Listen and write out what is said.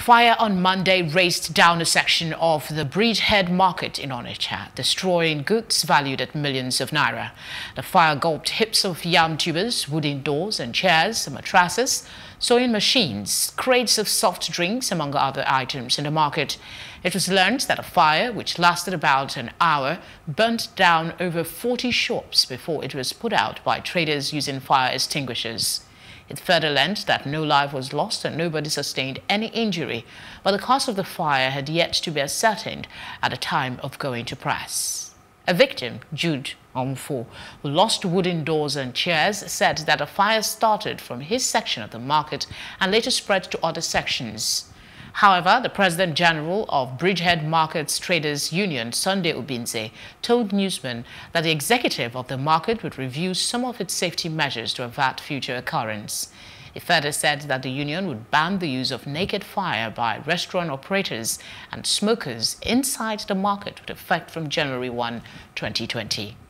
Fire on Monday raced down a section of the Bridgehead Market in Onitsha, destroying goods valued at millions of naira. The fire gulped heaps of yam tubers, wooden doors and chairs, mattresses, sewing machines, crates of soft drinks, among other items in the market. It was learned that a fire, which lasted about an hour, burnt down over 40 shops before it was put out by traders using fire extinguishers. It further learned that no life was lost and nobody sustained any injury, but the cause of the fire had yet to be ascertained at the time of going to press. A victim, Jude Omfo, who lost wooden doors and chairs, said that the fire started from his section of the market and later spread to other sections. However, the President General of Bridgehead Markets Traders Union, Sunday Obinze, told newsmen that the executive of the market would review some of its safety measures to avert future occurrence. He further said that the union would ban the use of naked fire by restaurant operators and smokers inside the market with effect from January 1, 2020.